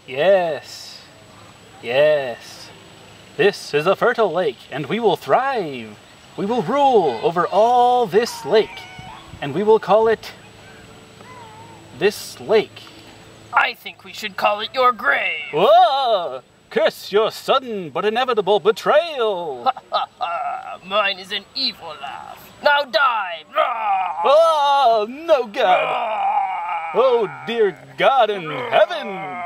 Yes. Yes. This is a fertile lake, and we will thrive. We will rule over all this lake, and we will call it this lake. I think we should call it your grave. Whoa! Curse your sudden but inevitable betrayal! Ha ha ha! Mine is an evil laugh. Now die! Oh, no God! Oh, dear God in heaven!